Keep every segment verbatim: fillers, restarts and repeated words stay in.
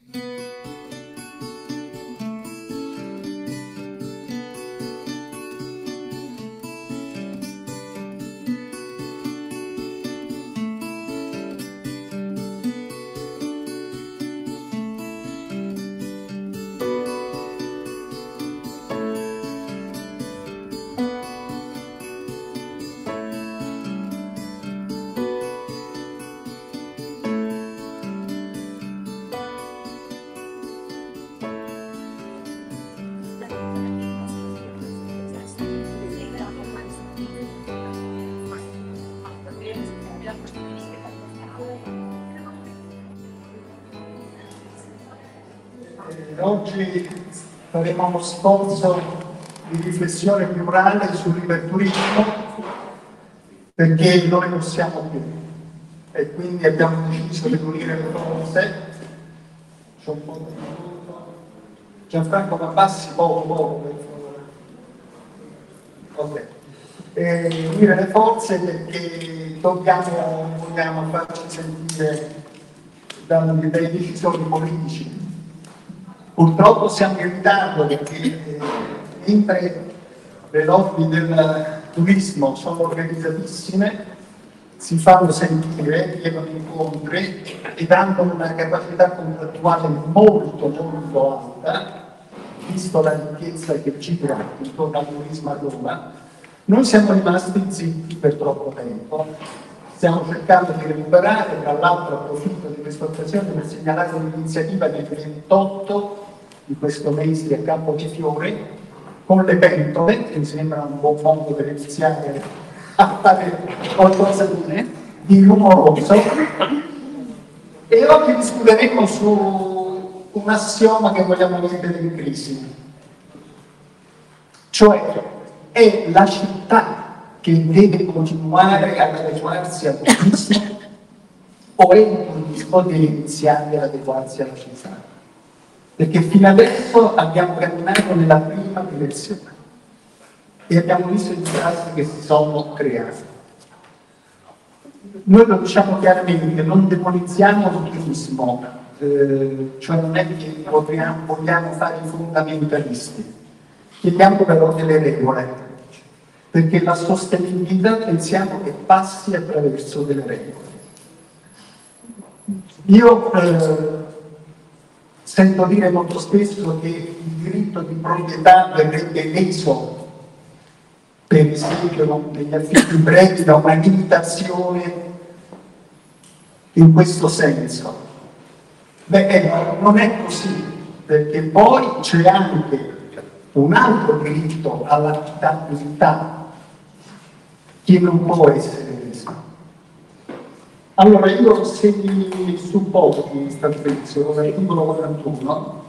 Oggi faremo uno sforzo di riflessione plurale sull'iperturismo perché non ne possiamo più e quindi abbiamo deciso di unire le forze. C'è un po' di tutto. Gianfranco, ma passi poco poco per favore. Ok. E unire le forze perché dobbiamo, vogliamo farci sentire dai decisori politici. Purtroppo siamo in ritardo perché eh, mentre le lobby del turismo sono organizzatissime, si fanno sentire, chiedono incontri ed hanno una capacità contrattuale molto molto alta, visto la ricchezza che gira intorno al turismo a Roma. Noi siamo rimasti zitti per troppo tempo, stiamo cercando di recuperare, tra l'altro approfitto di questa occasione per segnalare un'iniziativa del ventotto di questo mese a Campo di Fiore con le pentole, che mi sembra un buon modo per iniziare a fare qualcosa di, di rumoroso. E oggi discuteremo su un assioma che vogliamo mettere in crisi, cioè è la città che deve continuare ad adeguarsi al turismo o è il turismo che deve iniziare ad adeguarsi alla città? Perché fino adesso abbiamo camminato nella prima direzione e abbiamo visto i disastri che si sono creati. Noi lo diciamo chiaramente, non demonizziamo il turismo, eh, cioè non è che vogliamo, vogliamo fare i fondamentalisti, chiediamo però delle regole, perché la sostenibilità pensiamo che passi attraverso delle regole. Io eh, sento dire molto spesso che il diritto di proprietà verrebbe leso, per esempio negli affitti brevi, da una limitazione in questo senso. Beh, non è così, perché poi c'è anche un altro diritto all'abitabilità che non può essere leso. Allora, io se mi supporti stabilizzo l'articolo quarantuno,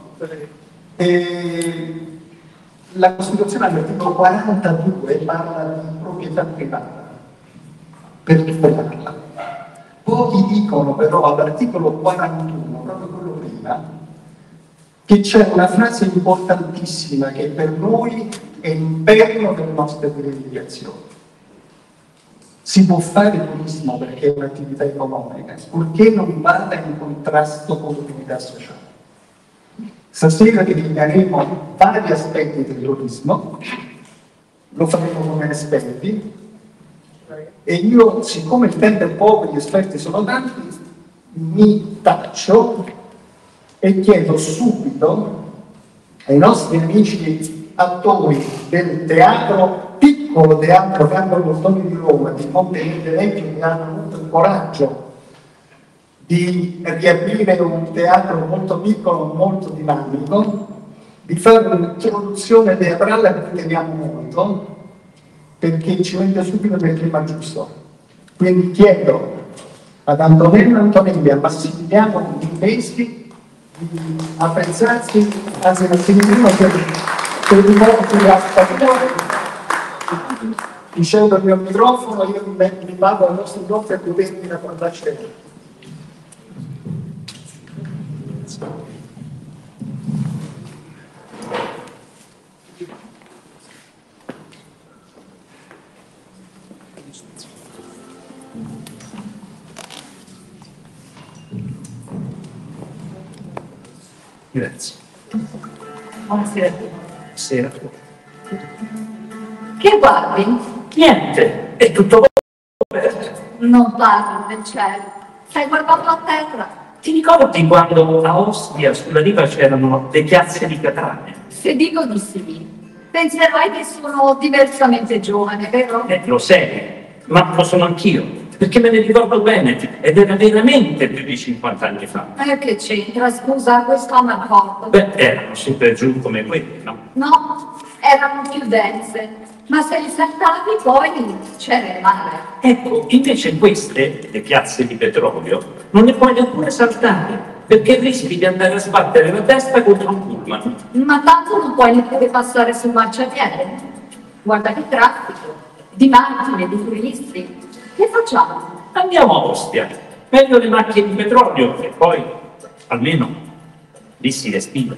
e la Costituzione all'articolo quarantadue parla di proprietà privata, per tutelarla. Pochi dicono però all'articolo quarantuno, proprio quello prima, che c'è una frase importantissima che per noi è il perno delle nostre rivendicazioni. Si può fare turismo perché è un'attività economica, purché non vada in contrasto con l'attività sociale. Stasera delineeremo vari aspetti del turismo, lo faremo come esperti, e io, siccome il tempo è poco e gli esperti sono tanti, mi taccio e chiedo subito ai nostri amici attori del teatro, piccolo teatro Carlo Bottoni di Roma, di Monte Vecchio, che hanno avuto il coraggio di riaprire un teatro molto piccolo, molto dinamico, di fare un'introduzione teatrale a cui teniamo molto, perché ci mette subito nel clima giusto. Quindi chiedo ad Antonello Antonelli e a Massimiliano Investi di apprezzarsi, anzi Massimiliano per, per il modo che ha fatto. Dicendo il mio microfono, io mi, mi vado al nostro blocco a godermi la parlacella. Grazie. Buonasera. Buonasera. Che guardi? Niente, è tutto aperto. Non parlo del cielo. Stai guardando a terra? Ti ricordi quando a Ostia sulla riva c'erano le piazze di Catania? Se dico di sì, penserai che sono diversamente giovane, vero? Eh, lo sei, ma lo sono anch'io, perché me ne ricordo bene, ed era veramente più di cinquanta anni fa. Eh, che c'entra? Scusa, questo non mi accorgo. Beh, erano su per giù come quelli, no? No, erano più dense. Ma se li saltavi poi c'era il mare. Ecco, invece queste, le piazze di petrolio, non le puoi neppure saltare, perché rischi di andare a sbattere la testa contro un pullman. Ma tanto non puoi neppure passare sul marciapiede. Guarda che traffico, di macchine, di turisti. Che facciamo? Andiamo a Ostia, meglio le macchine di petrolio, e poi, almeno, lì si respira.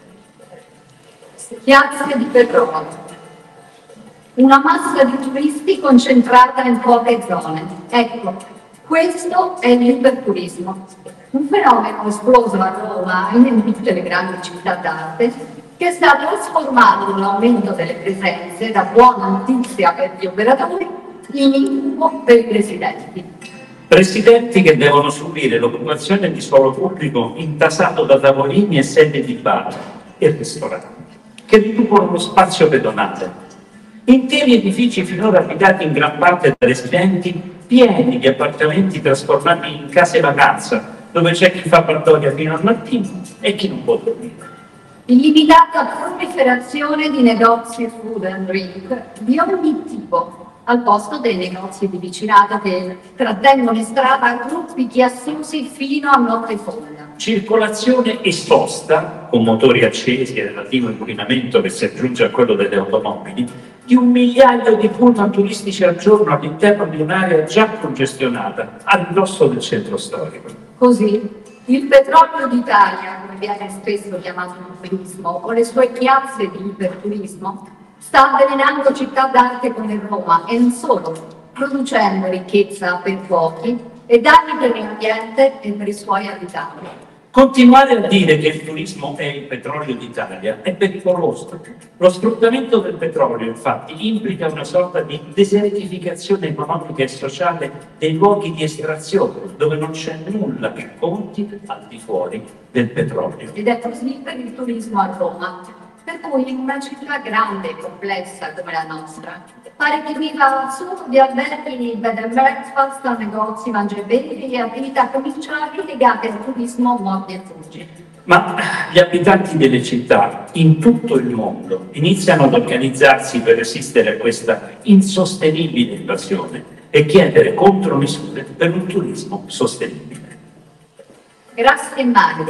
Piazze di petrolio. Una massa di turisti concentrata in poche zone. Ecco, questo è l'iperturismo. Un fenomeno esploso a Roma e in tutte le grandi città d'arte che sta trasformando l'aumento delle presenze da buona notizia per gli operatori in incubo per i residenti. Presidenti che devono subire l'occupazione di suolo pubblico intasato da tavolini e sedie di bar e ristoranti, che riducono lo spazio pedonale. Interi edifici finora abitati in gran parte da residenti, pieni di appartamenti trasformati in case vacanza, dove c'è chi fa partoria fino al mattino e chi non può dormire. Illimitata proliferazione di negozi food and drink di ogni tipo, al posto dei negozi di vicinato che trattengono in strada gruppi chiassosi fino a notte fonda. Circolazione esposta, con motori accesi e relativo inquinamento che si aggiunge a quello delle automobili, di un migliaio di pullman turistici al giorno all'interno di un'area già congestionata, a ridosso del centro storico. Così, il petrolio d'Italia, come viene spesso chiamato il turismo, con le sue piazze di iperturismo, sta avvelenando città d'arte come Roma e non solo, producendo ricchezza per pochi e danni per l'ambiente e per i suoi abitanti. Continuare a dire che il turismo è il petrolio d'Italia è pericoloso. Lo sfruttamento del petrolio, infatti, implica una sorta di desertificazione economica e sociale dei luoghi di estrazione, dove non c'è nulla che conti al di fuori del petrolio. Ed è così per il turismo a Roma, per cui in una città grande e complessa come la nostra, pare che viva solo di alberghi, bed and breakfast, negozi, mangiabevi e attività commerciali legate al turismo mordi e fuggi. Ma gli abitanti delle città in tutto il mondo iniziano ad organizzarsi per resistere a questa insostenibile invasione e chiedere contromisure per un turismo sostenibile. Grazie e magri.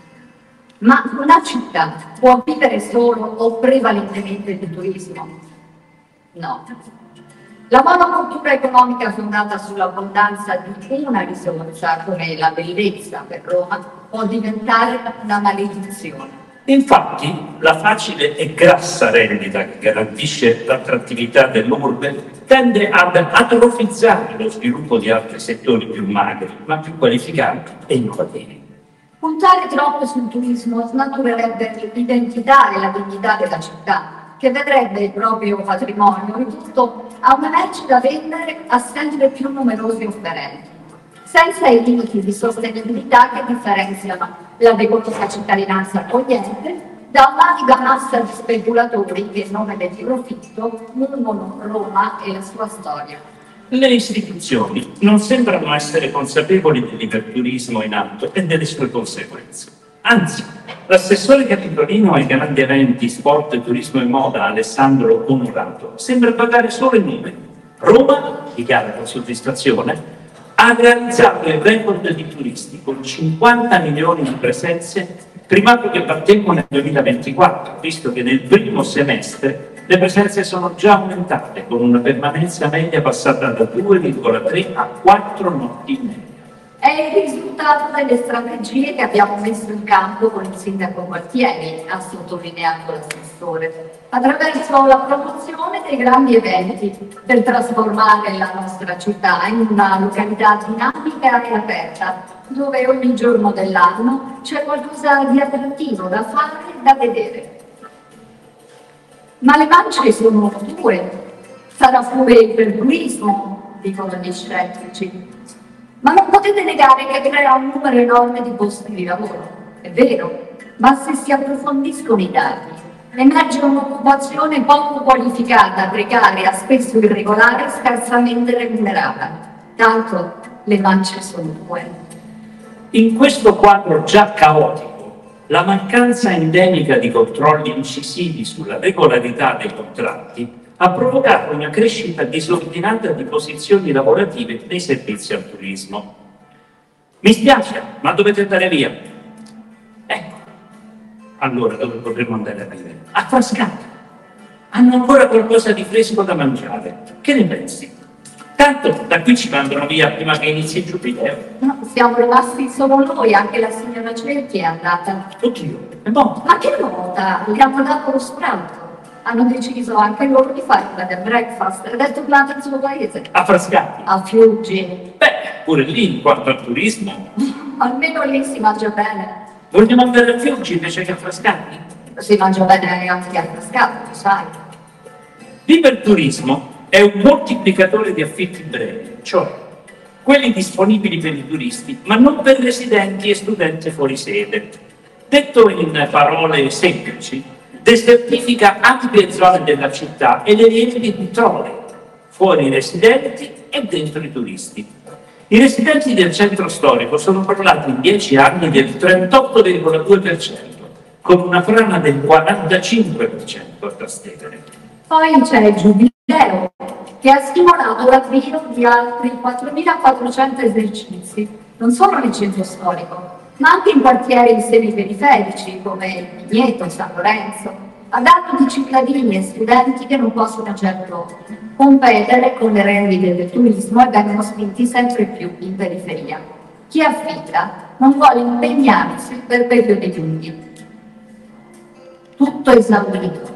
Ma una città può vivere solo o prevalentemente di turismo? No. La monocultura economica fondata sull'abbondanza di una risorsa come la bellezza per Roma può diventare una maledizione. Infatti, la facile e grassa rendita che garantisce l'attrattività dell'urbe tende ad atrofizzare lo sviluppo di altri settori più magri, ma più qualificati e innovativi. Puntare troppo sul turismo snaturerebbe l'identità e la dignità della città, che vedrebbe il proprio patrimonio ridotto a una merce da vendere a sempre più numerosi offerenti, senza i limiti di sostenibilità che differenziano la decorosa cittadinanza accogliente da un'aviga massa di speculatori che in nome del profitto mungono Roma e la sua storia. Le istituzioni non sembrano essere consapevoli dell'iperturismo in atto e delle sue conseguenze. Anzi, l'assessore capitolino ai grandi eventi, sport, turismo e moda, Alessandro Onorato, sembra badare solo i numeri. Roma, dichiara con soddisfazione, ha realizzato il record di turisti con cinquanta milioni di presenze, primato che battemmo nel duemilaventiquattro, visto che nel primo semestre le presenze sono già aumentate, con una permanenza media passata da due virgola tre a quattro notti in media. è il risultato delle strategie che abbiamo messo in campo con il sindaco Gualtieri, ha sottolineato l'assessore, attraverso la promozione dei grandi eventi per trasformare la nostra città in una località dinamica e aperta, dove ogni giorno dell'anno c'è qualcosa di attrattivo da fare e da vedere. Ma le mance sono due, sarà pure iperturismo, dicono gli scettici. Ma non potete negare che crea un numero enorme di posti di lavoro, è vero, ma se si approfondiscono i dati, emerge un'occupazione poco qualificata, precaria, spesso irregolare e scarsamente remunerata. Tanto le mance sono due. In questo quadro già caotico, la mancanza endemica di controlli incisivi sulla regolarità dei contratti ha provocato una crescita disordinata di posizioni lavorative nei servizi al turismo. Mi spiace, ma dovete andare via. Ecco, allora dove potremmo andare a vivere? A Frascati. Hanno ancora qualcosa di fresco da mangiare. Che ne pensi? Tanto da qui ci mandano via prima che inizi il giubileo. No, siamo rimasti solo noi, anche la signora Cerchi è andata. Oddio, è morto. Ma che nota? Gli hanno dato lo sfratto. Hanno deciso anche loro di fare un bed and breakfast, ha detto che nel suo paese. A Frascati? A Fiuggi. Beh, pure lì, in quanto al turismo. Almeno lì si mangia bene. Vogliamo andare a Fiuggi invece che a Frascati? Si mangia bene anche a Frascati, sai. L'iperturismo è un moltiplicatore di affitti brevi, cioè quelli disponibili per i turisti, ma non per residenti e studenti fuori sede. Detto in parole semplici, desertifica ampie zone della città e le riempie di trole, fuori i residenti e dentro i turisti. I residenti del centro storico sono crollati in dieci anni del trentotto virgola due per cento, con una frana del quarantacinque per cento a Trastevere. Poi c'è il Giubileo, che ha stimolato l'avvio di altri quattromilaquattrocento esercizi, non solo nel centro storico, ma anche in quartieri semiperiferici come Vigneto, San Lorenzo, a danno di cittadini e studenti che non possono certo competere con le rendite del turismo e vengono spinti sempre più in periferia. Chi affitta non vuole impegnarsi per periodi lunghi. Tutto esaurito.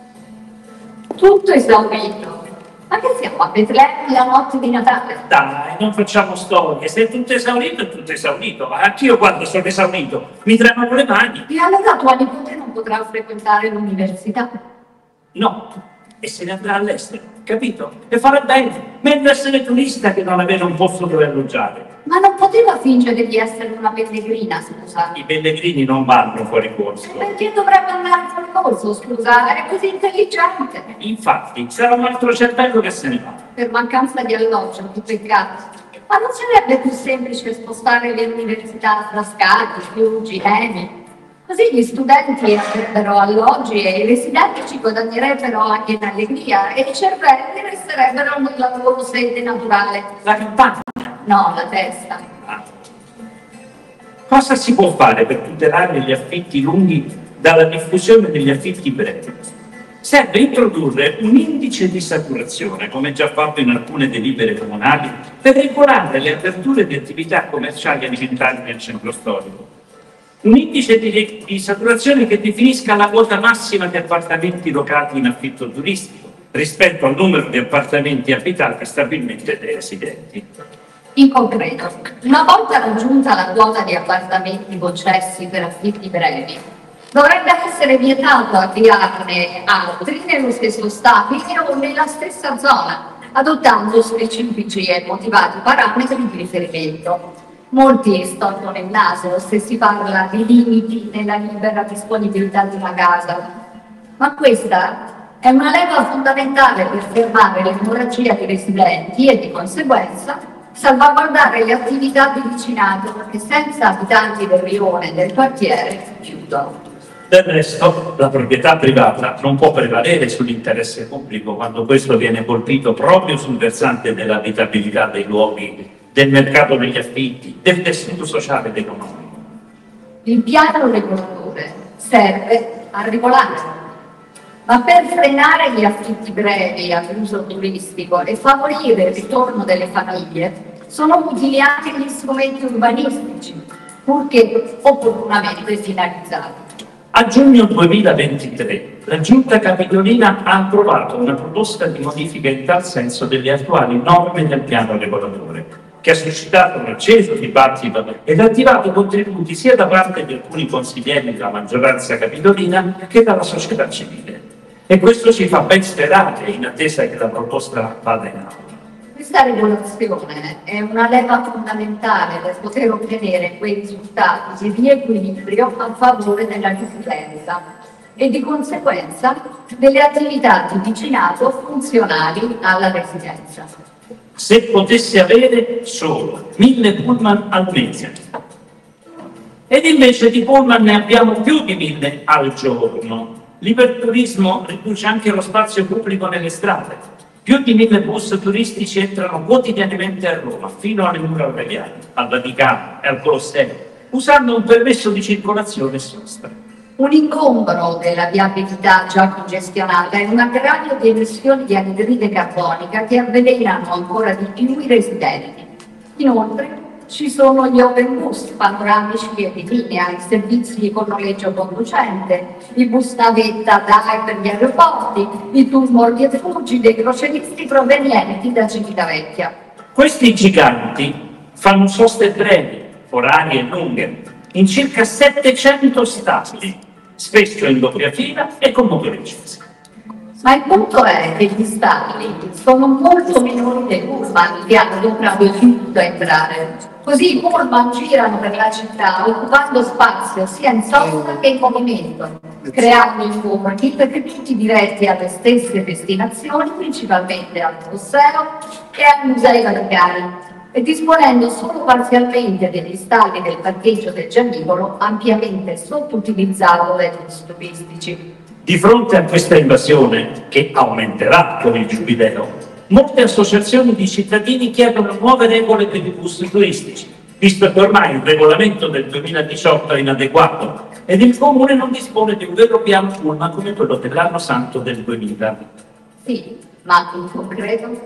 Tutto esaurito. Ma che siamo a Betlemme la notte di Natale? Dai, non facciamo storie, se è tutto esaurito è tutto esaurito, ma anch'io quando sono esaurito mi tremano le mani. E allora tua nipote non potrà frequentare l'università? No, e se ne andrà all'estero, capito? E farà bene, meglio essere turista che non avere un posto dove alloggiare. Ma non poteva fingere di essere una pellegrina, scusa. I pellegrini non vanno fuori corso. Perché dovrebbe andare fuori corso, scusa? È così intelligente. Infatti, sarà un altro cervello che se ne va. Per mancanza di alloggio, che peccato. Ma non sarebbe più semplice spostare le università a Frascati, Fiuggi, Emi? Così gli studenti avrebbero alloggi e i residenti ci guadagnerebbero anche in allegria e i cervelli resterebbero nella loro sede naturale. La campagna. No, la testa. Ah. Cosa si può fare per tutelare gli affitti lunghi dalla diffusione degli affitti brevi? Serve introdurre un indice di saturazione, come già fatto in alcune delibere comunali, per regolare le aperture di attività commerciali alimentari nel centro storico. Un indice di, di saturazione che definisca la quota massima di appartamenti locati in affitto turistico rispetto al numero di appartamenti abitati stabilmente dai residenti. In concreto, una volta raggiunta la quota di appartamenti concessi per affitti brevi, dovrebbe essere vietato avviarne altri nello stesso stabile o nella stessa zona, adottando specifici e motivati parametri di riferimento. Molti storcono il naso se si parla di limiti nella libera disponibilità di una casa, ma questa è una leva fondamentale per fermare l'emorragia di residenti e di conseguenza salvaguardare le attività di vicinato che senza abitanti del rione e del quartiere chiudono. Del resto, la proprietà privata non può prevalere sull'interesse pubblico quando questo viene colpito proprio sul versante dell'abitabilità dei luoghi, del mercato degli affitti, del tessuto sociale ed economico. Il piano regolatore serve a regolare, ma per frenare gli affitti brevi all'uso turistico e favorire il ritorno delle famiglie, sono utili anche gli strumenti urbanistici, purché opportunamente finalizzati. A giugno duemilaventitré la Giunta Capitolina ha approvato una proposta di modifica in tal senso delle attuali norme del piano regolatore, che ha suscitato un acceso dibattito ed ha attivato contributi sia da parte di alcuni consiglieri della maggioranza capitolina che dalla società civile. E questo ci fa ben sperare in attesa che la proposta vada in aula. Questa regolazione è una leva fondamentale per poter ottenere quei risultati di riequilibrio a favore della giustizia e di conseguenza delle attività di vicinato funzionali alla residenza. Se potesse avere solo mille pullman al mese, ed invece di pullman ne abbiamo più di mille al giorno. L'iperturismo riduce anche lo spazio pubblico nelle strade. Più di mille bus turistici entrano quotidianamente a Roma, fino alle mura aureliane, al Vaticano e al Colosseo, usando un permesso di circolazione e sosta. Un ingombro della viabilità già congestionata è un aggravio di emissioni di anidride carbonica che avvelenano ancora di più i residenti. Inoltre ci sono gli open bus panoramici e di linea, i servizi con noleggio conducente, i bus navetta da per gli aeroporti, i tour mordi e fuggi dei croceristi provenienti da Civitavecchia. Questi giganti fanno soste brevi, orarie e lunghe, in circa settecento stati, spesso in doppia fila e con motori accesi. Ma il punto è che gli stalli sono molto minori dei pullman che hanno comprato il diritto a entrare. Così i pullman girano per la città occupando spazio sia in sosta che in movimento, creando ingorghi perché tutti diretti alle stesse destinazioni, principalmente al Colosseo e ai musei vaticani, e disponendo solo parzialmente degli stalli del parcheggio del Gianicolo, ampiamente sottoutilizzato dai bus turistici. Di fronte a questa invasione, che aumenterà con il Giubileo, molte associazioni di cittadini chiedono nuove regole per i bus turistici, visto che ormai il regolamento del duemiladiciotto è inadeguato ed il Comune non dispone di un vero piano pullman come quello dell'anno santo del duemila. Sì, ma in concreto?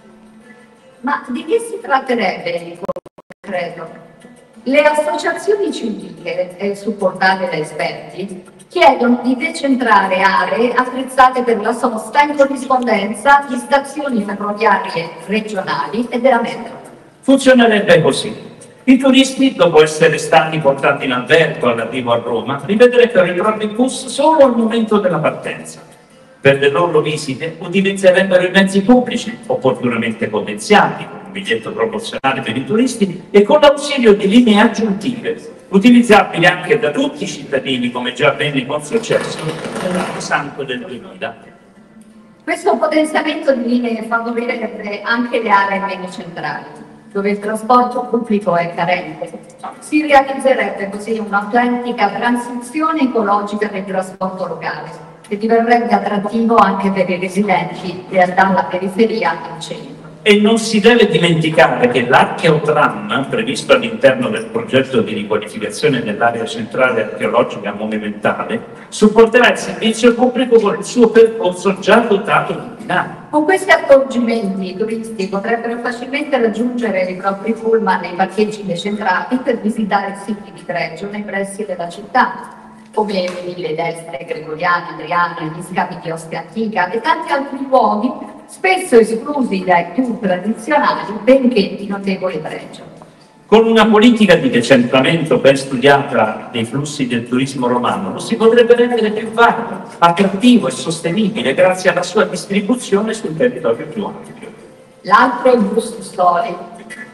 Ma di che si tratterebbe in concreto? Le associazioni civiche, eh, supportate da esperti, chiedono di decentrare aree attrezzate per la sosta in corrispondenza di stazioni ferroviarie regionali e della metro. Funzionerebbe così. I turisti, dopo essere stati portati in albergo all'arrivo a Roma, rivedrebbero i propri bus solo al momento della partenza. Per le loro visite utilizzerebbero i mezzi pubblici, opportunamente potenziati, con un biglietto proporzionale per i turisti e con l'ausilio di linee aggiuntive, utilizzabili anche da tutti i cittadini, come già avvenne con successo nell'anno santo del duemila. Questo potenziamento di linee favorirebbe anche le aree meno centrali, dove il trasporto pubblico è carente. Si realizzerebbe così un'autentica transizione ecologica del trasporto locale, che diverrebbe attrattivo anche per i residenti dalla periferia al centro. E non si deve dimenticare che l'Archeotram, previsto all'interno del progetto di riqualificazione dell'area centrale archeologica monumentale, supporterà il servizio pubblico con il suo percorso già dotato di binari. Con questi accorgimenti i turisti potrebbero facilmente raggiungere i propri pullman nei parcheggi decentrati per visitare siti di pregio nei pressi della città, come le ville destre gregoriane, adriane, gli scavi di Ostia Antica e tanti altri luoghi, spesso esclusi dai più tradizionali, benché di notevole pregio. Con una politica di decentramento ben studiata dei flussi del turismo romano, lo si potrebbe rendere più valido, attrattivo e sostenibile grazie alla sua distribuzione sul territorio più ampio. L'altro è il bus storico.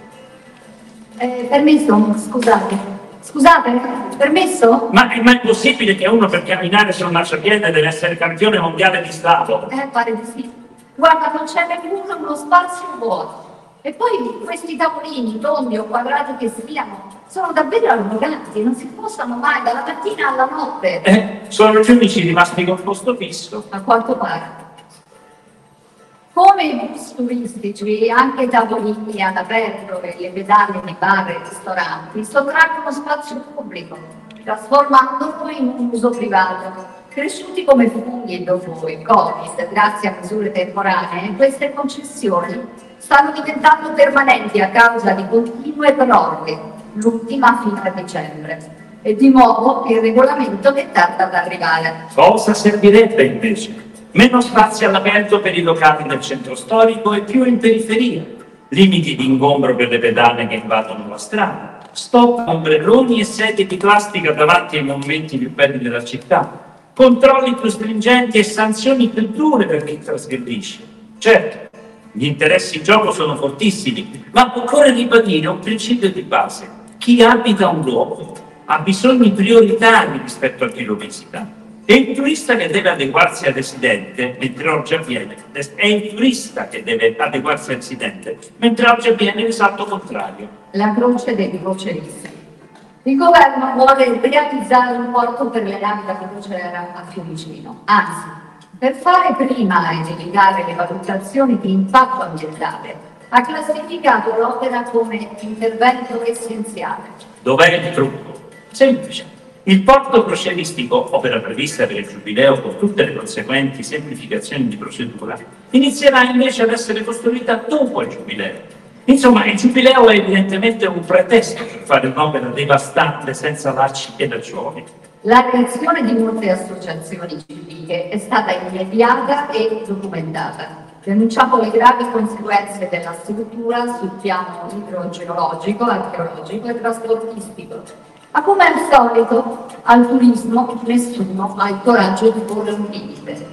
Eh, permesso? Scusate. Scusate, permesso? Ma, ma è possibile che uno per camminare sul marciapiede deve essere campione mondiale di Stato? Eh, pare di sì. Guarda, non c'è neppure uno spazio vuoto. E poi questi tavolini, tondi o quadrati che siano, sono davvero arroganti, non si spostano mai dalla mattina alla notte. Eh, sono gli unici rimasti con posto fisso. A quanto pare. Come i bus turistici, anche i tavolini all'aperto e le pedane di bar e ristoranti sottraggono spazio pubblico, trasformandolo in un uso privato. Cresciuti come funghi dopo il Covid, grazie a misure temporanee, queste concessioni stanno diventando permanenti a causa di continue proroghe, l'ultima fino a dicembre. E di nuovo il regolamento che tarda ad arrivare. Cosa servirebbe invece? Meno spazi all'aperto per i locali del centro storico e più in periferia. Limiti di ingombro per le pedane che invadono la strada. Stop ombrelloni e sedie di plastica davanti ai monumenti più belli della città. Controlli più stringenti e sanzioni più dure per chi trasgredisce. Certo, gli interessi in gioco sono fortissimi, ma occorre ribadire un principio di base. Chi abita un luogo ha bisogni prioritari rispetto a chi lo visita. È il turista che deve adeguarsi al residente, mentre oggi avviene. È il turista che deve adeguarsi al residente, mentre oggi avviene l'esatto contrario. La croce dei croceristi. Il governo vuole realizzare un porto per le navi da crociera a Fiumicino. Anzi, per fare prima ed evitare le valutazioni di impatto ambientale, ha classificato l'opera come intervento essenziale. Dov'è il trucco? Semplice. Il porto crocieristico, opera prevista per il Giubileo con tutte le conseguenti semplificazioni di procedura, inizierà invece ad essere costruita dopo il Giubileo. Insomma, il Giubileo è evidentemente un pretesto per fare un'opera devastante senza lacci e lacciuoli. La reazione di molte associazioni civiche è stata immediata e documentata. Denunciamo le gravi conseguenze della struttura sul piano idrogeologico, archeologico e trasportistico. Ma come al solito, al turismo nessuno ha il coraggio di porre un limite.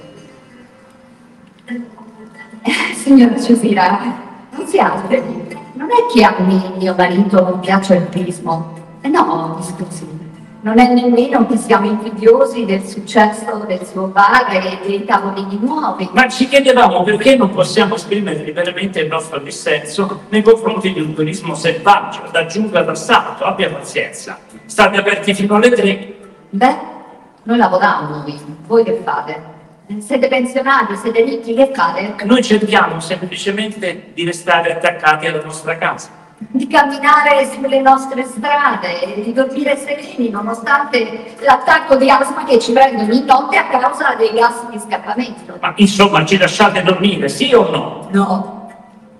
Eh, signora Cesira, non si altri. Non è che a me, mio marito, non piace il turismo. Eh no, mi scusi. Non è nemmeno che siamo invidiosi del successo del suo bar e dei tavolini nuovi. Ma ci chiedevamo perché non possiamo esprimere liberamente il nostro dissenso nei confronti di un turismo selvaggio, da giungla d'assalto. Abbia pazienza. State aperti fino alle tre. Beh, noi lavoriamo noi. Voi che fate? Siete pensionati, siete ricchi, che fate? Noi cerchiamo semplicemente di restare attaccati alla nostra casa. Di camminare sulle nostre strade e di dormire sereni nonostante l'attacco di asma che ci prende ogni notte a causa dei gas di scappamento. Ma insomma, ci lasciate dormire, sì o no? No.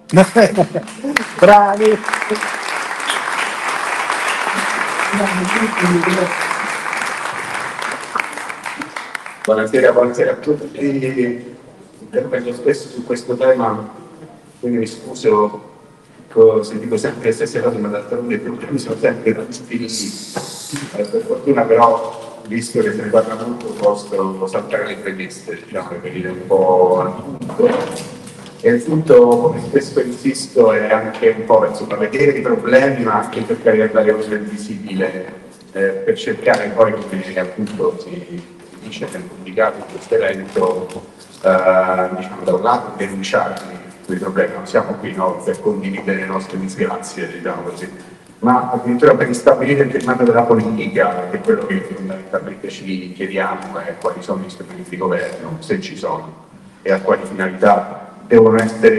Bravi! Buonasera, buonasera a tutti. Intervengo spesso su questo tema, quindi mi scuso se dico sempre le stesse cose, ma d'altronde i problemi sono sempre tanti. Eh, per fortuna però, visto che se ne parla molto, posso saltare le premesse, diciamo, per venire un po' al punto. E il punto, come spesso insisto, è anche un po' insomma, vedere i problemi, ma anche cercare di andare oltre il visibile, eh, per cercare poi, come appunto si dice nel comunicato di questo evento, eh, diciamo da un lato denunciarli i problemi, non siamo qui no, per condividere le nostre disgrazie, diciamo così, ma addirittura per ristabilire il primato della politica, che è quello che fondamentalmente ci chiediamo, è quali sono gli strumenti di governo, se ci sono, e a quali finalità devono essere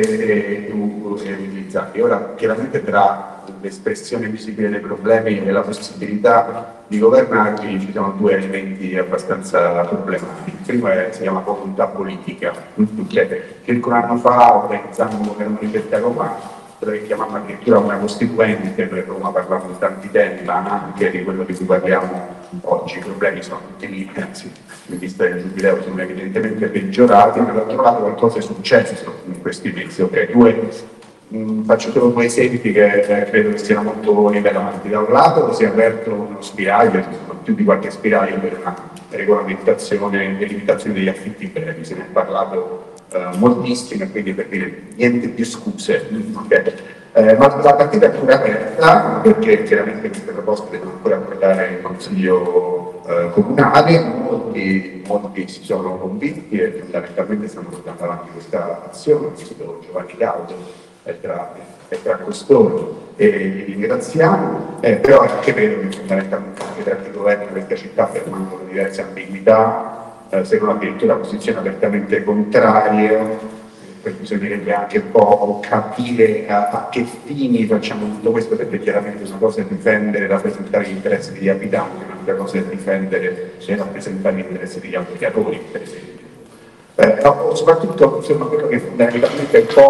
più utilizzati. Ora, chiaramente tra l'espressione visibile dei problemi e la possibilità di governarli ci sono due elementi abbastanza problematici. Il primo è, si chiama volontà politica, che circa un anno fa organizzammo un governo di ricerca a Roma, dove chiamavamo addirittura una costituente, noi a Roma parlavamo di tanti temi, ma anche di quello di cui parliamo oggi. I problemi sono tutti lì, anzi, in vista del Giubileo sono evidentemente peggiorati, ma dall'altro lato qualcosa è successo in questi mesi. Ok, due Mh, faccio solo due esempi che eh, credo che siano molto rilevanti. Da un lato si è aperto uno spiraglio, ci sono più di qualche spiraglio per una regolamentazione e limitazione degli affitti brevi, se ne è parlato eh, moltissimo e quindi per dire niente più scuse. Okay. Eh, ma la partita è pure aperta perché chiaramente queste proposte devono ancora approdare in consiglio eh, comunale, molti, molti si sono convinti e fondamentalmente stanno portando avanti questa azione, ho visto Giovanni Gaudio è tra, è tra costoro e li ringraziamo, eh, però è anche vero che fondamentalmente anche tra il governo e questa città permangono diverse ambiguità, eh, se non addirittura posizioni apertamente contrarie, poi bisognerebbe anche un po' capire a, a che fini facciamo tutto questo, perché chiaramente una cosa è difendere e rappresentare gli interessi degli abitanti, un'altra cosa è difendere e rappresentare gli interessi degli applicatori, per esempio. Eh, no, soprattutto insomma, quello che fondamentalmente è un po'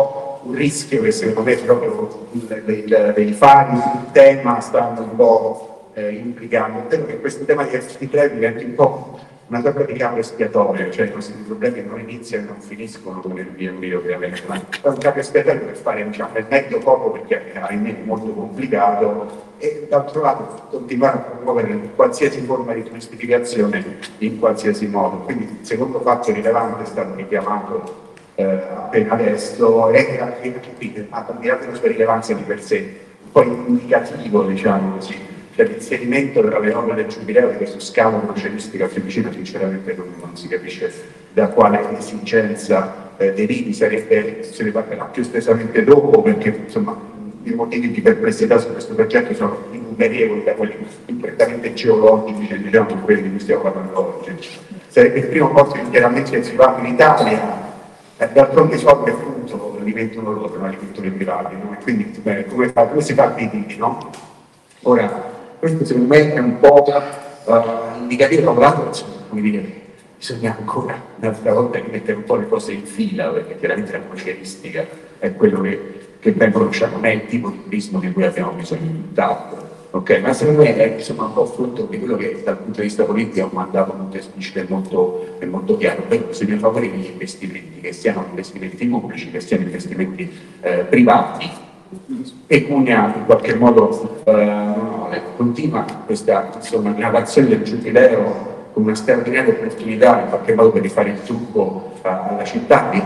un rischio che secondo me proprio dei, dei fari sul tema stanno un po' eh, implicando. Credo che questo tema di F T tre diventi un po' una sorta di capro espiatorio, cioè questi problemi non iniziano e non finiscono con il B and B ovviamente, ma è un capro espiatorio per fare diciamo, il meglio poco perché ahimè è molto complicato e d'altro lato continuare a promuovere qualsiasi forma di turistificazione in qualsiasi modo. Quindi il secondo fatto rilevante è stato richiamato eh, appena adesso e anche capite, ma al di là della sua rilevanza di per sé, un po' indicativo diciamo così. Cioè l'inserimento delle norme del giubileo di questo scavo crocieristica più vicino sinceramente non, non si capisce da quale esigenza eh, derivi, sarebbe, se ne parlerà più estesamente dopo perché insomma i motivi di perplessità su questo progetto sono innumerevoli da quelli completamente geologici, diciamo quelli di cui stiamo parlando oggi. Sarebbe il primo porto interamente insulare in Italia, eh, d'altronde i soldi appunto li mettono loro, non li mettono i privati, no? E quindi beh, come, fa, come si fa a dire, no? Ora, questo secondo me è un po' uh, indicativo, tra l'altro, come dire, bisogna ancora un'altra volta rimettere un po' le cose in fila, perché chiaramente la crocieristica è quello che, che ben conosciamo, non è il tipo di turismo di cui abbiamo bisogno di tutt'altro. Okay? Ma secondo me è insomma, un po' frutto di quello che dal punto di vista politico è un mandato molto esplicito e molto, è molto chiaro, ovvero bisogna favorire gli investimenti, che siano investimenti pubblici, che siano investimenti eh, privati, pecunia in qualche modo eh, continua questa insomma, narrazione del giubileo come una straordinaria opportunità in qualche modo per rifare il trucco uh, alla città di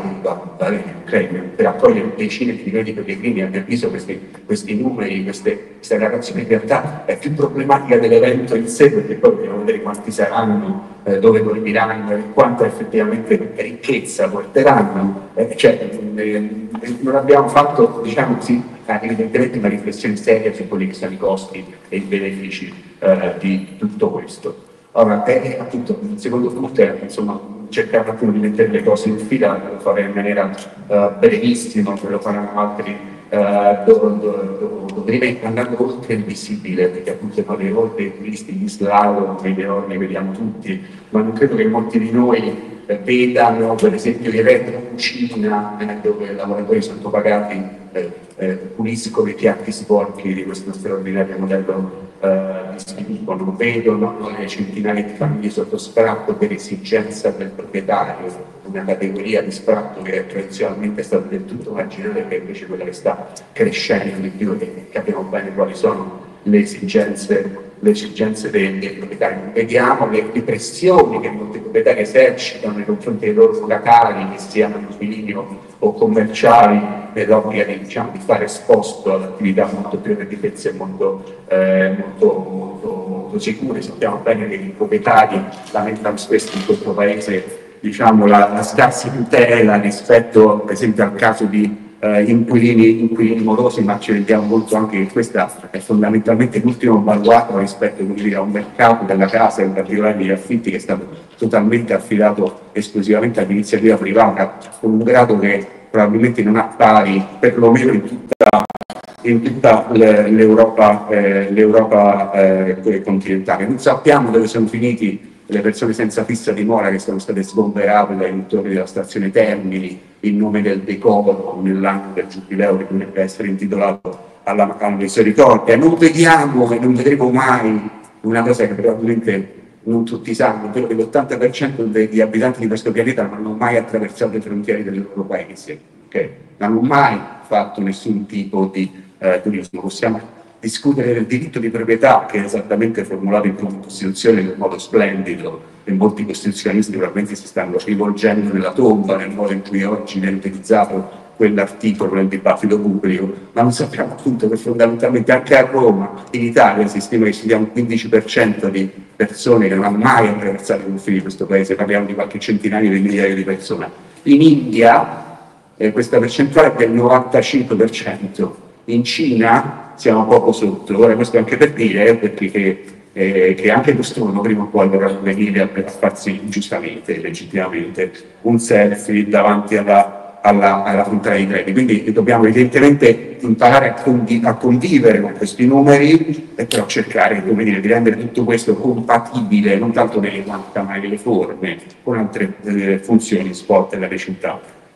Ucraina per accogliere decine di milioni di pellegrini. A mio avviso questi, questi numeri, queste, questa narrazione in realtà è più problematica dell'evento in sé, perché poi dobbiamo vedere quanti saranno, eh, dove dormiranno e quanta effettivamente ricchezza porteranno. Eh, cioè, eh, non abbiamo fatto, diciamo così, evidentemente una riflessione seria su quelli che sono i costi e i benefici eh, di tutto questo. Allora, eh, appunto, il secondo punto è insomma, cercare appunto di mettere le cose in fila, lo farei in maniera uh, brevissima, come lo faranno altri, uh, do, do, do, do, andando oltre il visibile, perché appunto noi le volte i turisti gli slalom, i leoni li vediamo tutti, ma non credo che molti di noi eh, vedano, per esempio, i retro cucina, eh, dove i lavoratori sono pagati, eh, eh, puliscono i piatti sporchi di questo straordinario modello Uh, di sviluppo, non vedono le centinaia di famiglie sotto sfratto per esigenza del proprietario, una categoria di sfratto che tradizionalmente è stata del tutto marginale, che è invece quella che sta crescendo di più e capiamo bene quali sono le esigenze, le esigenze dei, dei proprietari. Vediamo le, le pressioni che molti proprietari esercitano nei confronti dei loro locali, che siano inquilini o commerciali, nell'ottica di, diciamo, di fare esposto all'attività molto più redditizia e molto, eh, molto, molto, molto sicure. Sappiamo bene che i proprietari lamentano spesso in questo paese diciamo, la, la scarsa tutela rispetto per esempio al caso di eh, inquilini, inquilini morosi, ma ci rendiamo conto anche che questa è fondamentalmente l'ultimo baluardo rispetto dire, a un mercato della casa e in particolare degli affitti che è stato totalmente affidato esclusivamente all'iniziativa privata, con un grado che probabilmente non ha pari, perlomeno in tutta, in tutta l'Europa, eh, l'Europa eh, continentale. Non sappiamo dove sono finiti le persone senza fissa dimora che sono state sgomberate dai dintorni della stazione Termini in nome del decoro nell'anno del giubileo che dovrebbe essere intitolato alla, alla misericordia. Non vediamo e non vedremo mai una cosa che probabilmente non tutti sanno, ovvero che l'ottanta per cento degli abitanti di questo pianeta non hanno mai attraversato le frontiere del loro paese, okay? Non hanno mai fatto nessun tipo di eh, turismo. Possiamo discutere del diritto di proprietà, che è esattamente formulato in Costituzione in un modo splendido, e molti costituzionalisti probabilmente si stanno rivolgendo nella tomba nel modo in cui oggi viene utilizzato quell'articolo nel dibattito pubblico, ma non sappiamo appunto che fondamentalmente anche a Roma, in Italia, si stima che ci sia un quindici per cento di persone che non hanno mai attraversato i confini di questo paese, parliamo di qualche centinaio di migliaia di persone. In India eh, questa percentuale è del novantacinque per cento, in Cina siamo poco sotto. Ora questo anche per dire, perché che, eh, che anche costoro prima o poi dovranno venire a, a farsi giustamente, legittimamente, un selfie davanti alla alla, alla frontiera dei treni. Quindi dobbiamo evidentemente imparare a, condi a convivere con questi numeri e però cercare, come dire, di rendere tutto questo compatibile non tanto nelle quantità ma nelle forme con altre eh, funzioni svolte dalle città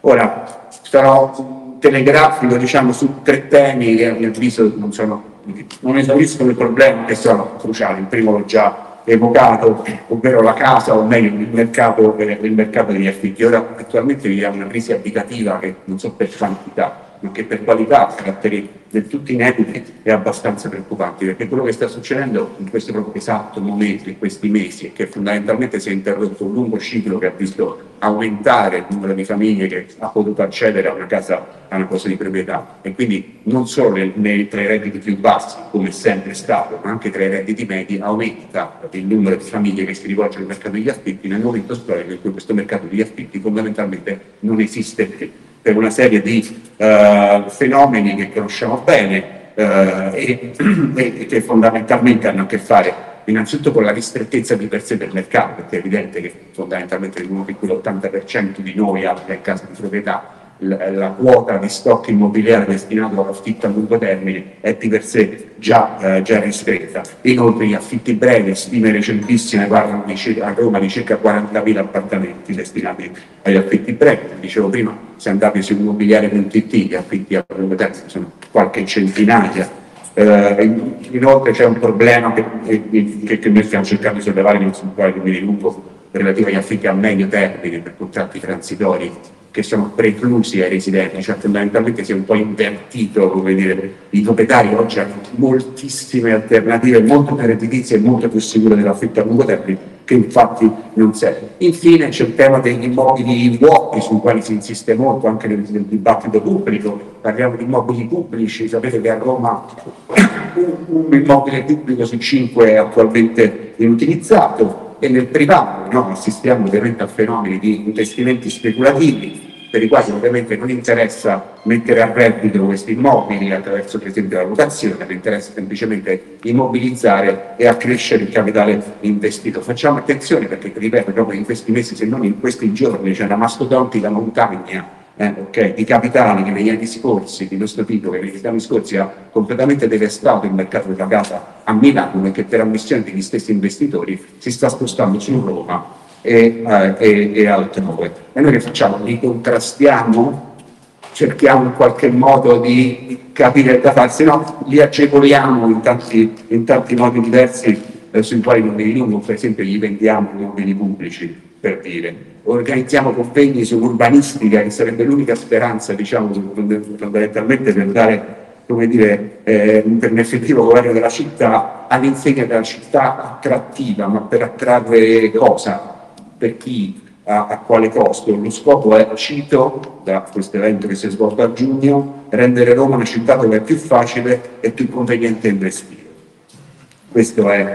Ora, sarò telegrafico, diciamo, su tre temi che a mio avviso non, sono, non esauriscono il problema, che sono cruciali. Il primo l'ho già evocato, ovvero la casa, o meglio il mercato, il mercato degli affitti. Ora attualmente viviamo una crisi abitativa che non so per quantità, ma che per qualità ha caratteri del tutto inediti e abbastanza preoccupanti, perché quello che sta succedendo in questo proprio esatto momento, in questi mesi, è che fondamentalmente si è interrotto un lungo ciclo che ha visto aumentare il numero di famiglie che ha potuto accedere a una casa, a una cosa di proprietà, e quindi non solo nei, nei, tra i redditi più bassi, come è sempre stato, ma anche tra i redditi medi aumenta il numero di famiglie che si rivolgono al mercato degli affitti nel momento storico in cui questo mercato degli affitti fondamentalmente non esiste più, per una serie di uh, fenomeni che conosciamo bene uh, e, e che fondamentalmente hanno a che fare innanzitutto con la ristrettezza di per sé del mercato, perché è evidente che fondamentalmente nel momento in cui l'ottanta per cento di noi ha in casa di proprietà, la, la quota di stock immobiliare destinato all'affitto a lungo termine è di per sé già, eh, già ristretta. Inoltre gli affitti brevi, stime recentissime, parlano di circa, a Roma di circa quarantamila appartamenti destinati agli affitti brevi. Dicevo prima, se andate su immobiliare punto it, gli affitti a lungo termine sono qualche centinaia. Eh, inoltre c'è un problema che, che, che noi stiamo cercando di sollevare, non sul quale mi dilungo, relativo agli affitti a medio termine per contratti transitori che sono preclusi ai residenti, cioè fondamentalmente si è un po' invertito, come dire, i proprietari oggi hanno moltissime alternative, molto più redditizie e molto più sicure dell'affitto a lungo termine, che infatti non serve. Infine c'è il tema degli immobili vuoti, sui quali si insiste molto anche nel, nel dibattito pubblico. Parliamo di immobili pubblici, sapete che a Roma un, un immobile pubblico su cinque è attualmente inutilizzato, e nel privato no, assistiamo ovviamente a fenomeni di investimenti speculativi per i quali ovviamente non interessa mettere a reddito questi immobili attraverso per esempio la locazione, ma interessa semplicemente immobilizzare e accrescere il capitale investito. Facciamo attenzione perché, ripeto, proprio in questi mesi, se non in questi giorni, c'è una mastodontica montagna Eh, okay, di capitali che negli anni scorsi, di questo tipo, che negli anni scorsi ha completamente devastato il mercato della casa a Milano e che per ammissione degli stessi investitori si sta spostando su Roma e, eh, e, e altrove. E noi che facciamo? Li contrastiamo, cerchiamo in qualche modo di capire da fare, se no li agevoliamo in tanti, in tanti modi diversi eh, sui quali non mi dilungo, per esempio gli vendiamo i immobili pubblici, per dire. Organizziamo convegni sull'urbanistica, che sarebbe l'unica speranza, diciamo, fondamentalmente per dare, come dire, eh, per un effettivo governo della città, all'insegna della città attrattiva, ma per attrarre cosa? Per chi? A, a quale costo? Lo scopo è, cito, da questo evento che si è svolto a giugno, rendere Roma una città dove è più facile e più conveniente investire. Questo è...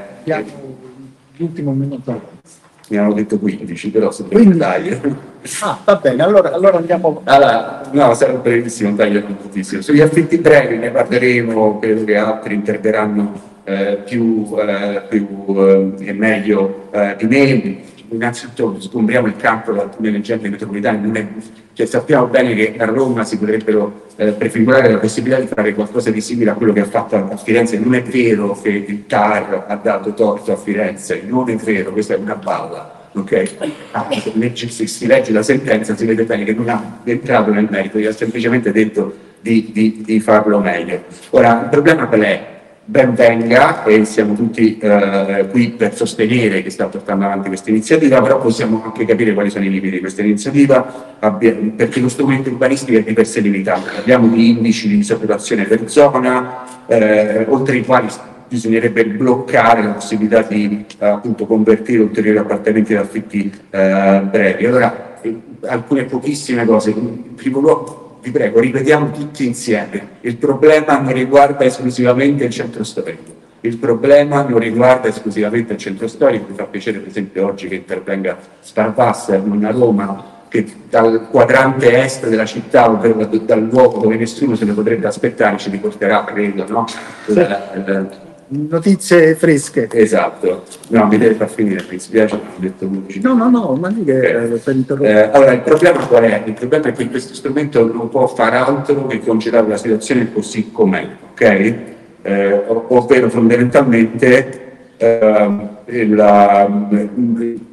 L'ultimo minuto. Mi hanno detto quindici, però se quindi taglio. Ah, va bene, allora, allora andiamo. Allora, no, sarà brevissimo, un taglio brevissimo. Sugli affitti brevi ne parleremo, credo che altri interverranno eh, più, eh, più eh, e meglio eh, di me. Innanzitutto sgombriamo il campo da alcune leggende metropolitane, non è, cioè, sappiamo bene che a Roma si potrebbero eh, prefigurare la possibilità di fare qualcosa di simile a quello che ha fatto a Firenze. Non è vero che il T A R ha dato torto a Firenze, non è vero, questa è una balla, ok? Ah, se, legge, se si legge la sentenza si vede bene che non ha entrato nel merito, gli ha semplicemente detto di, di, di farlo meglio. Ora, il problema qual è? Ben venga, e siamo tutti eh, qui per sostenere che sta portando avanti questa iniziativa, però possiamo anche capire quali sono i limiti di questa iniziativa, perché lo strumento urbanistico è di per sé limitato. Parliamo di indici di saturazione per zona, eh, oltre i quali bisognerebbe bloccare la possibilità di eh, appunto convertire ulteriori appartamenti in affitti eh, brevi. Allora, eh, alcune pochissime cose. In primo luogo, vi prego, ripetiamo tutti insieme, il problema non riguarda esclusivamente il centro storico, il problema non riguarda esclusivamente il centro storico. Mi fa piacere per esempio oggi che intervenga Sparvasser, una Roma che dal quadrante est della città, ovvero dal luogo dove nessuno se ne potrebbe aspettare, ci riporterà, credo, no? La, la, notizie fresche. Esatto, no, mi deve far finire, mi dispiace, ho detto undici. No, no, no, ma dica okay. per interrompere. Eh, allora, il problema qual è? Il problema è che questo strumento non può fare altro che concedere la situazione così com'è, ok? Eh, ovvero fondamentalmente eh, la,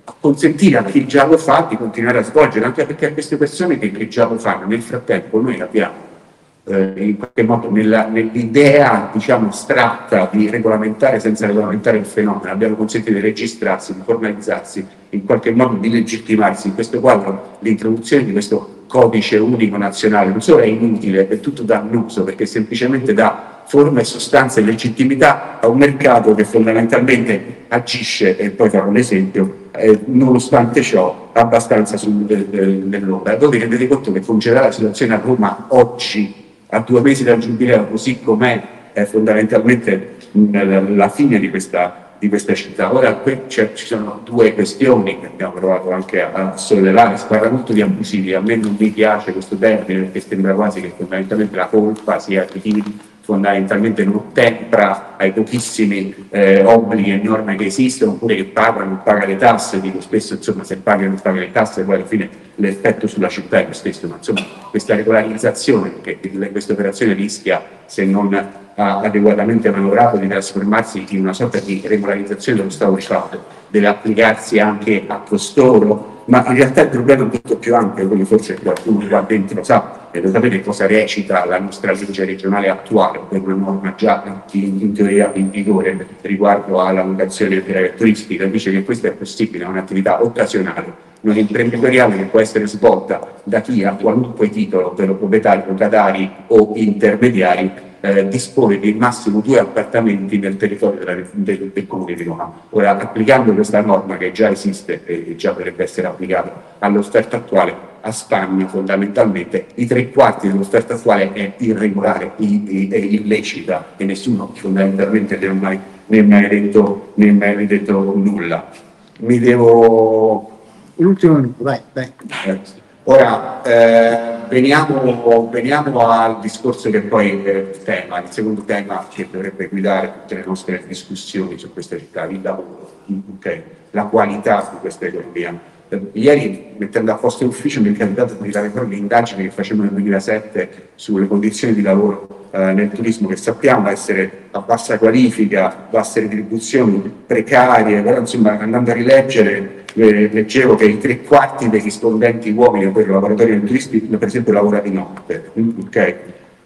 consentire a chi già lo fa di continuare a svolgere, anche perché a queste persone che, che già lo fanno, nel frattempo noi abbiamo eh, in qualche modo nella, nell'idea diciamo astratta di regolamentare senza regolamentare il fenomeno, abbiamo consentito di registrarsi, di formalizzarsi, in qualche modo di legittimarsi. In questo quadro l'introduzione di questo codice unico nazionale non solo è inutile, è tutto dannoso, perché semplicemente dà forma e sostanza e legittimità a un mercato che fondamentalmente agisce, e poi farò l'esempio, eh, nonostante ciò abbastanza nell'ombra. Dove rendete conto che congelare la situazione a Roma oggi, a due mesi dal giubileo, così com'è, è fondamentalmente mh, la fine di questa, di questa città. Ora qui ci sono due questioni che abbiamo provato anche a, a sollevare. Si parla molto di abusivi, a me non mi piace questo termine perché sembra quasi che fondamentalmente la colpa sia di chi fondamentalmente non tempra ai pochissimi eh, obblighi e norme che esistono, oppure che paga non paga le tasse. Dico spesso, insomma, se paga non paga le tasse, poi alla fine l'effetto sulla città è lo stesso, ma insomma questa regolarizzazione, che questa operazione rischia, se non ha adeguatamente manovrato, di trasformarsi in una sorta di regolarizzazione dello Stato di fatto, deve applicarsi anche a costoro. Ma in realtà il problema è molto più ampio, come forse qualcuno qua dentro sa, e lo sapete cosa recita la nostra legge regionale attuale, per una norma già in, in teoria in vigore riguardo alla locazione turistica. Dice che questo è possibile, è un'attività occasionale, non imprenditoriale, che può essere svolta da chi a qualunque titolo, per proprietari, locatari o intermediari, Eh, dispone di massimo due appartamenti nel territorio della, del, del comune di Roma. Ora, applicando questa norma che già esiste e già dovrebbe essere applicata all'offerta attuale, a Spagna fondamentalmente i tre quarti dell'offerta attuale è irregolare, è illecita, e nessuno fondamentalmente ne ha mai, ne ha mai, detto, ne ha mai detto nulla. Mi devo... L'ultimo minuto, vai, vai. Eh, Ora, eh, veniamo, veniamo al discorso che poi è il tema, il secondo tema che dovrebbe guidare tutte le nostre discussioni su questa città, il lavoro, okay? La qualità di questa economia. Eh, ieri, mettendo a posto l'ufficio, mi è capitato di dare proprio l'indagine che facevamo nel duemilasette sulle condizioni di lavoro eh, nel turismo, che sappiamo essere a bassa qualifica, basse retribuzioni, precarie, però insomma andando a rileggere Eh, leggevo che i tre quarti dei rispondenti uomini, ovvero lavoratori del turismo, per esempio lavora di notte. Okay.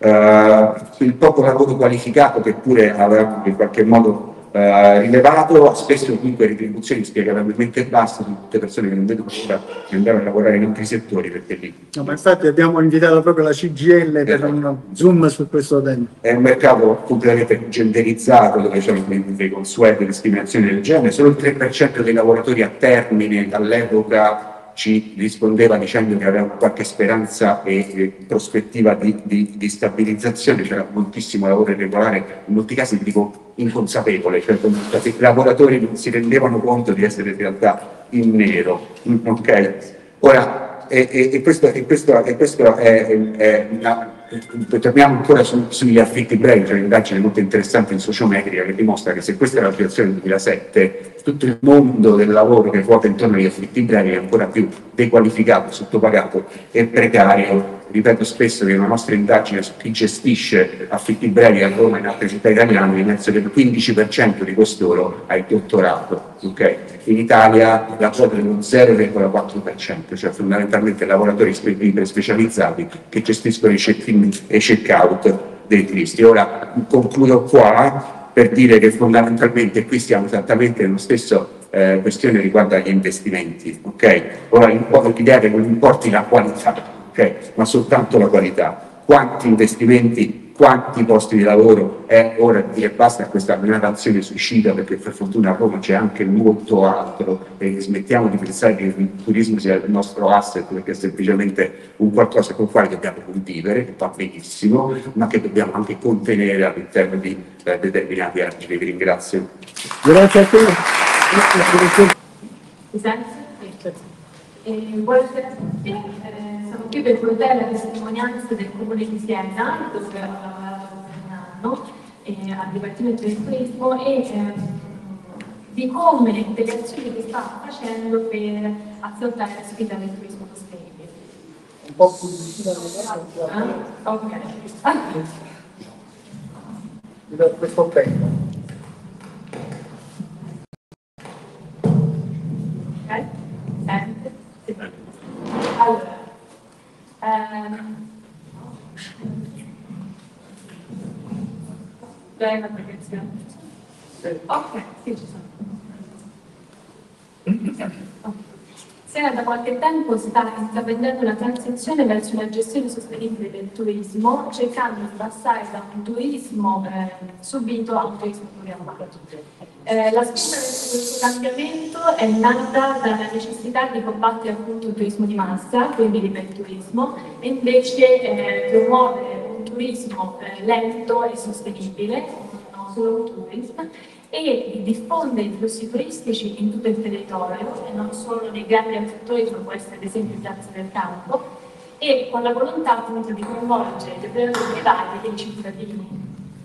Uh, il poco lavoro qualificato, che pure avevamo in qualche modo uh, rilevato, ha spesso comunque retribuzioni spiegabilmente basse di tutte persone che non vedono l'ora di andare a lavorare in altri settori, perché lì. No, ma infatti abbiamo invitato proprio la C G I L per esatto. un zoom su questo tema. È un mercato completamente genderizzato, dove c'è le consuete discriminazioni del genere. Solo il tre per cento dei lavoratori a termine all'epoca ci rispondeva dicendo che avevano qualche speranza e, e prospettiva di, di, di stabilizzazione. C'era moltissimo lavoro irregolare, in molti casi dico inconsapevole, cioè i lavoratori non si rendevano conto di essere in realtà in nero. Okay? Ora, e, e, e, questo, e, questo, e questo è, è una, torniamo ancora su, sugli affitti brevi. C'è un'indagine molto interessante in sociometria che dimostra che se questa è la situazione del duemilasette, tutto il mondo del lavoro che ruota intorno agli affitti brevi è ancora più dequalificato, sottopagato e precario. Ripeto spesso che una nostra indagine su chi gestisce affitti brevi a Roma e in altre città italiane ha emerso che il quindici per cento di costoro ha il dottorato. Okay? In Italia la quota è dello zero virgola quattro per cento, cioè fondamentalmente lavoratori specializzati che gestiscono i check-in e i check-out dei turisti. Ora concludo qua per dire che fondamentalmente qui stiamo esattamente nello stesso eh, questione riguardo agli investimenti. Okay? Ora l'idea che non importi la qualità, okay, ma soltanto la qualità. Quanti investimenti, quanti posti di lavoro, è ora di dire basta a questa narrazione suicida, perché per fortuna a Roma c'è anche molto altro, e smettiamo di pensare che il turismo sia il nostro asset, perché è semplicemente un qualcosa con il quale dobbiamo convivere, che va benissimo, ma che dobbiamo anche contenere all'interno di eh, determinati argini. Vi ringrazio. Grazie a te. Mi senti? Eh, buonasera a tutti, eh, sono qui per portare la testimonianza del Comune di Siena, dove ho lavorato per un anno eh, al Dipartimento del Turismo, e eh, di come delle azioni che sta facendo per affrontare la sfida del turismo sostenibile. Un po' più vicino alla ah, ok. ah. Questo tempo. Ok? Sente? Sì. Allora, ehm, dov'è l'applicazione? Ok, sì, ci sono. Sena da qualche tempo sta intraprendendo una transizione verso una gestione sostenibile del turismo, cercando di passare da un turismo eh, subito a un turismo programmato. Eh, la spinta verso questo cambiamento è nata dalla necessità di combattere appunto il turismo di massa, quindi l'iperturismo, e invece eh, promuovere un turismo eh, lento e sostenibile, non solo un turismo, e di diffondere i flussi turistici in tutto il territorio e non solo nei grandi attrattori come può essere ad esempio il Piazza del Campo, e con la volontà appunto di coinvolgere gli operatori privati e i cittadini.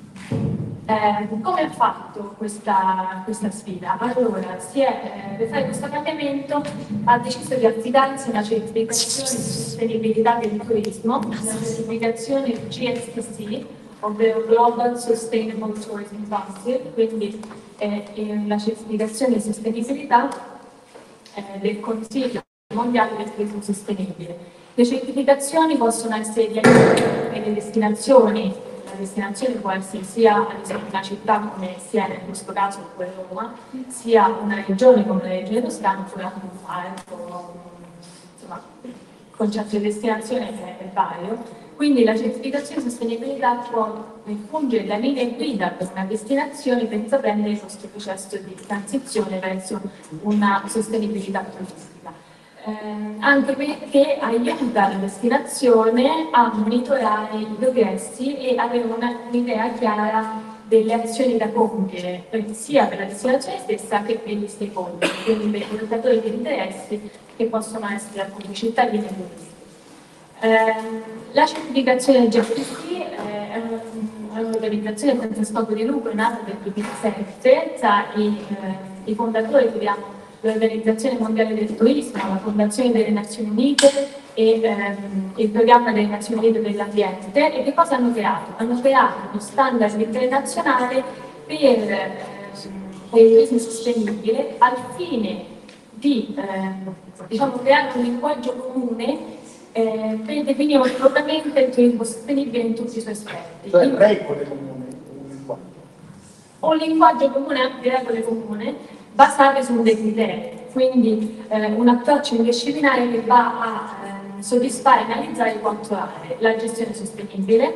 Eh, come ha fatto questa, questa sfida? Allora, si è, eh, per fare questo cambiamento ha deciso di affidarsi a una certificazione di sostenibilità del turismo, la certificazione G S T C, ovvero Global Sustainable Tourism Council, quindi è, è la certificazione di sostenibilità eh, del Consiglio Mondiale del Turismo Sostenibile. Le certificazioni possono essere di aiuto nelle destinazioni. La destinazione può essere sia ad esempio una città come Siena, in questo caso oppure Roma, sia una regione come la regione Toscana, oppure anche un parco, insomma, il concetto di destinazione è, è vario. Quindi la certificazione di sostenibilità può fungere da linea guida per una destinazione per intraprendere questo processo di transizione verso una sostenibilità turistica. Eh, anche perché aiuta la destinazione a monitorare i progressi e avere un'idea chiara delle azioni da compiere, sia per la destinazione stessa che per gli stakeholder, quindi per i portatori di interessi che possono essere appunto cittadini e turisti. Eh, la certificazione G S T C eh, è un'organizzazione senza scopo di lucro nata nel duemilasette tra i, eh, i fondatori, abbiamo l'Organizzazione Mondiale del Turismo, la Fondazione delle Nazioni Unite e ehm, il Programma delle Nazioni Unite dell'Ambiente. E che cosa hanno creato? Hanno creato uno standard internazionale per, eh, per il turismo sostenibile al fine di eh, diciamo, creare un linguaggio comune eh, per definire propriamente il turismo sostenibile in tutti i suoi aspetti. Cioè regole comuni, un linguaggio. Un linguaggio comune, anche regole comuni, basate su dei criteri, quindi eh, un approccio indisciplinare che va a eh, soddisfare e analizzare in quanto aree la gestione sostenibile,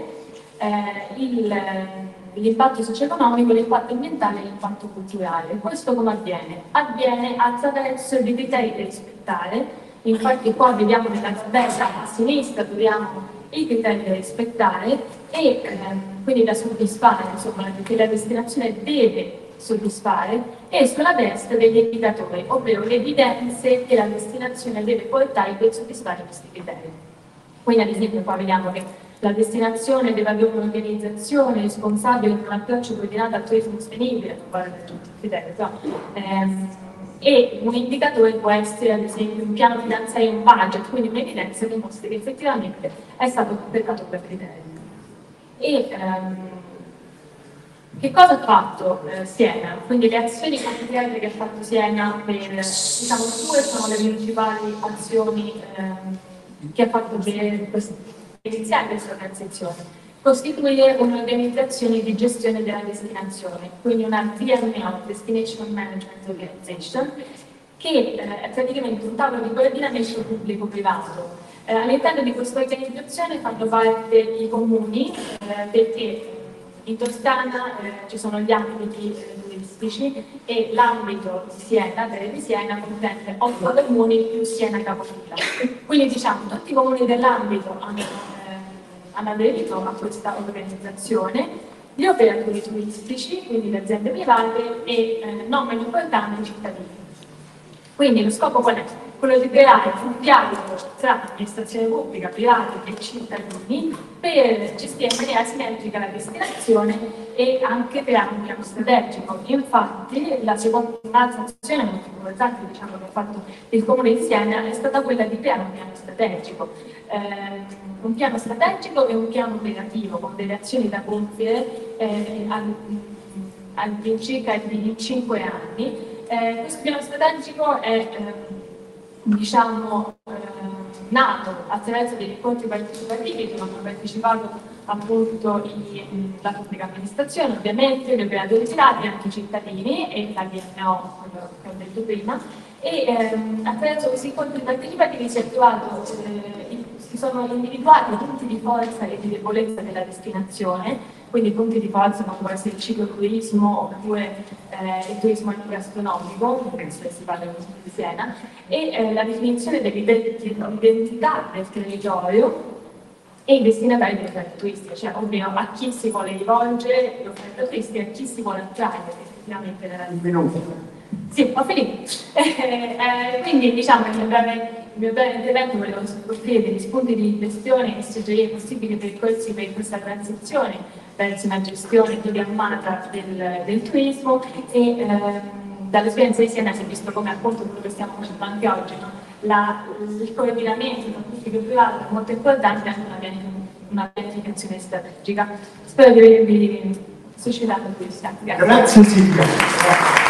eh, l'impatto socio-economico, l'impatto ambientale e l'impatto culturale. Questo come avviene? Avviene attraverso dei criteri da rispettare. Infatti qua vediamo nella tabella a sinistra troviamo i criteri da rispettare e ehm, quindi da soddisfare, insomma, che la destinazione deve soddisfare, e sulla destra degli indicatori, ovvero le evidenze che la destinazione deve portare per soddisfare questi criteri. Quindi ad esempio qua vediamo che la destinazione deve avere un'organizzazione responsabile con un approccio coordinato al turismo sostenibile, non vale per tutti i criteri, però, ehm, e un indicatore può essere ad esempio un piano finanziario, un budget, quindi un'evidenza che mostri che effettivamente è stato completato per criteri. E ehm, che cosa ha fatto eh, Siena? Quindi le azioni concrete che ha fatto Siena, per, diciamo, due sono le principali azioni ehm, che ha fatto per iniziare questa transizione. Costituire un'organizzazione di gestione della destinazione, quindi una D M O, Destination Management Organization, che eh, è praticamente un tavolo di coordinamento pubblico-privato. Eh, all'interno di questa organizzazione fanno parte i comuni, eh, perché in Toscana eh, ci sono gli ambiti eh, turistici e l'ambito di Siena, Terre di Siena, comprende otto comuni più Siena Capofila. Quindi diciamo tutti i comuni dell'ambito hanno, eh, hanno aderito a questa organizzazione, gli operatori turistici, quindi le aziende private e eh, non meno importante i cittadini. Quindi lo scopo qual è? Quello di creare un dialogo tra amministrazione pubblica, privati e cittadini per gestire in maniera sinergica la destinazione e anche creare un piano strategico. Infatti la seconda azione molto importante, diciamo, che ha fatto il Comune di Siena è stata quella di creare un piano strategico. Eh, un piano strategico e un piano operativo con delle azioni da compiere eh, all'incirca di cinque anni. Eh, questo piano strategico è eh, diciamo, eh, nato attraverso degli incontri partecipativi dove hanno partecipato appunto i, la pubblica amministrazione, ovviamente, gli operatori privati, anche i cittadini e la D N O, quello che ho detto prima, e ehm, attraverso questi incontri partecipativi si è trovato, eh, si sono individuati i punti di forza e di debolezza della destinazione, quindi i punti di forza come può essere il cicloturismo oppure eh, il turismo gastronomico, penso che si parla di Siena, e eh, la definizione dell'identità del territorio e i destinatari delle offerte turistiche, cioè ovvero a chi si vuole rivolgere l'offerta turistica e a chi si vuole attrarre effettivamente nella Minuto. Sì, ho finito. eh, quindi diciamo che il mio breve intervento volevo offrire degli spunti di riflessione e suggerire possibili percorsi per questa transizione verso una gestione programmata del, del turismo e ehm, dall'esperienza di Siena si è visto come appunto quello che stiamo facendo anche oggi, no? La, il coordinamento tra pubblico e privato è molto importante, anche una, una pianificazione strategica. Spero di avervi suscitato curiosità. Grazie. Grazie Silvia.